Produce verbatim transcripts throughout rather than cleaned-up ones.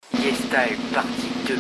YesStyle partie deux.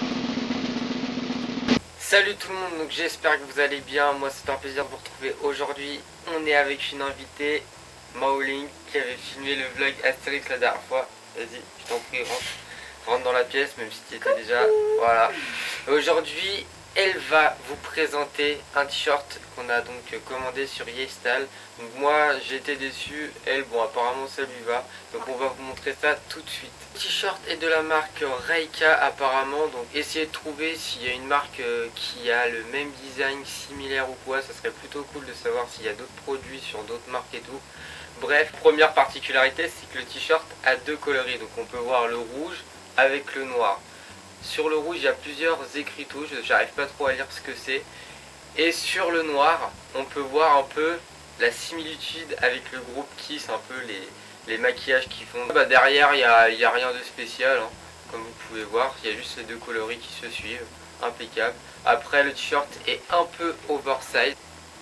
Salut tout le monde, donc j'espère que vous allez bien. Moi c'est un plaisir de vous retrouver aujourd'hui. On est avec une invitée, Maoling, qui avait filmé le vlog Astérix la dernière fois. Vas-y, je t'en prie, rentre. Rentre dans la pièce, même si tu étais déjà. Voilà. Aujourd'hui, elle va vous présenter un t-shirt qu'on a donc commandé sur YesStyle. Donc moi j'ai été déçu, elle, bon apparemment ça lui va. Donc on va vous montrer ça tout de suite. Le t-shirt est de la marque Reika apparemment. Donc essayez de trouver s'il y a une marque qui a le même design similaire ou quoi. Ça serait plutôt cool de savoir s'il y a d'autres produits sur d'autres marques et tout. Bref, première particularité, c'est que le t-shirt a deux coloris. Donc on peut voir le rouge avec le noir. Sur le rouge il y a plusieurs écriteaux, j'arrive pas trop à lire ce que c'est. Et sur le noir on peut voir un peu la similitude avec le groupe Kiss, un peu les, les maquillages qu'ils font. Bah derrière il n'y a, y a rien de spécial, hein. Comme vous pouvez voir, il y a juste les deux coloris qui se suivent, impeccable. Après le t-shirt est un peu oversize.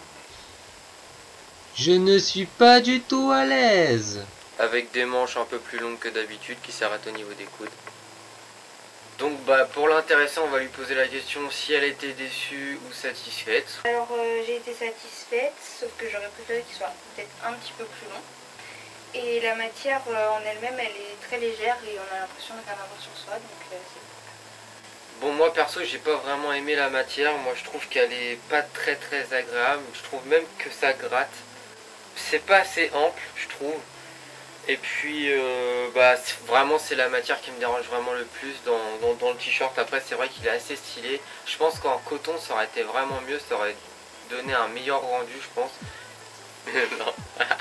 Je ne suis pas du tout à l'aise. Avec des manches un peu plus longues que d'habitude qui s'arrêtent au niveau des coudes. Donc bah pour l'intéressant on va lui poser la question si elle était déçue ou satisfaite. Alors euh, j'ai été satisfaite, sauf que j'aurais préféré qu'il soit peut-être un petit peu plus long. Et la matière euh, en elle-même elle est très légère et on a l'impression de rien avoir sur soi, donc euh, c'est... Bon moi perso j'ai pas vraiment aimé la matière, moi je trouve qu'elle est pas très très agréable, je trouve même que ça gratte. C'est pas assez ample je trouve. Et puis euh, bah vraiment c'est la matière qui me dérange vraiment le plus dans, dans, dans le t-shirt. Après c'est vrai qu'il est assez stylé. Je pense qu'en coton ça aurait été vraiment mieux, ça aurait donné un meilleur rendu je pense. Non.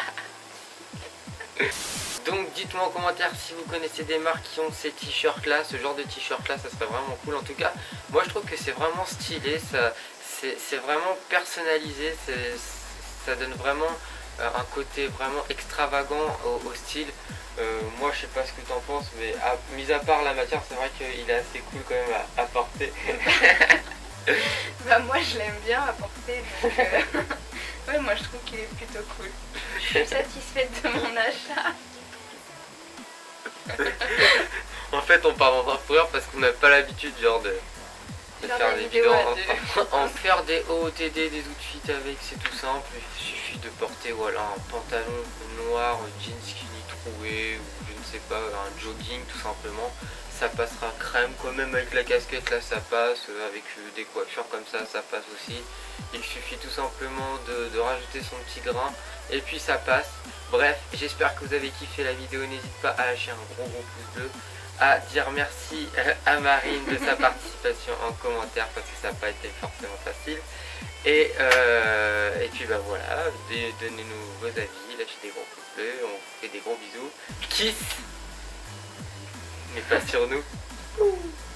Donc dites-moi en commentaire si vous connaissez des marques qui ont ces t-shirts là, ce genre de t-shirt là, ça serait vraiment cool. En tout cas moi je trouve que c'est vraiment stylé, ça c'est vraiment personnalisé, ça donne vraiment un côté vraiment extravagant au, au style. Euh, moi je sais pas ce que tu en penses, mais à, mis à part la matière c'est vrai qu'il est assez cool quand même à, à porter. Bah moi je l'aime bien à porter, donc euh... ouais moi je trouve qu'il est plutôt cool. Je suis satisfaite de mon achat. En fait on part dans un fourrure parce qu'on n'a pas l'habitude genre de, de faire, faire des vidéos en, en, en faire des O O T D, des outfits avec, c'est tout simple. Il suffit de porter voilà un pantalon noir, jeans skinny troué ou je ne sais pas, un jogging tout simplement. Ça passera crème quoi, même avec la casquette là ça passe, avec des coiffures comme ça ça passe aussi. Il suffit tout simplement de, de rajouter son petit grain et puis ça passe. Bref, j'espère que vous avez kiffé la vidéo, n'hésite pas à lâcher un gros gros pouce bleu, à dire merci à Marine de sa participation en commentaire parce que ça n'a pas été forcément facile. Et, euh, et puis bah voilà, donnez-nous vos avis, lâchez des gros pouces bleus, on vous fait des gros bisous. Kiss, mais pas sur nous.